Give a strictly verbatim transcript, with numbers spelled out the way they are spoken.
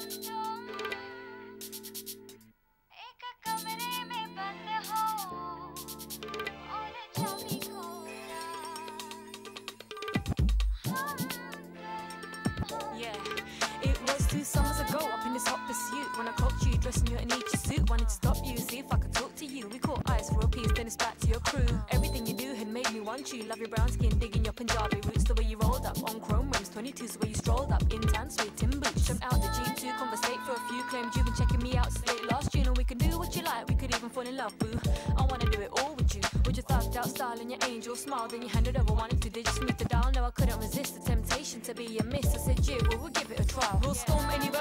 Summers ago, up in this hot pursuit, when I caught you dressing you in a nature suit, wanted to stop you, see if I could talk to you. We caught eyes for a piece, then it's back to your crew. Everything you do had made me want you. Love your brown skin, digging your Panjabi roots, the way you rolled up on chrome rims, twenty-twos, the way you strolled up in tan suede tin boots. Jumped out the G two, conversate for a few, claimed you've been checking me out since late last June, and we can do what you like, we could even fall in love, boo. I wanna do it all with you, with your thugged out style and your angel smile. Then you handed over one and two digits, smooth the dial. No, I couldn't resist the temptation to be a miss. I said, yeah, well, we'll give it a try. We'll storm any